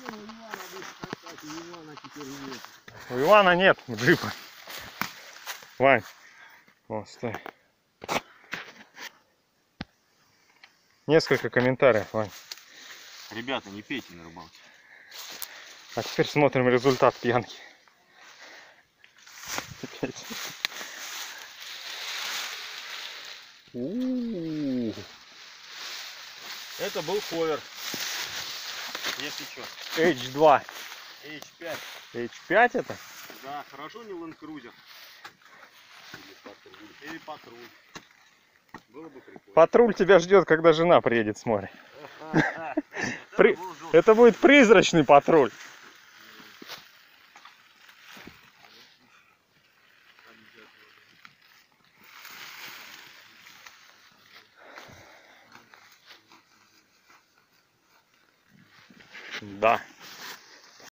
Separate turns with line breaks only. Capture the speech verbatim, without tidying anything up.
У Ивана нет джипа. Вань, вот, стой. Несколько комментариев, Вань.
Ребята, не пейте на рыбалке.
А теперь смотрим результат пьянки.
Это был ховер. Если что.
эйч два.
эйч пять.
эйч пять это?
Да, хорошо не Land Cruiser. Или патруль. Или патруль. Было бы прикольно.
Патруль тебя ждет, когда жена приедет с моря. При... Это будет призрачный патруль. Да.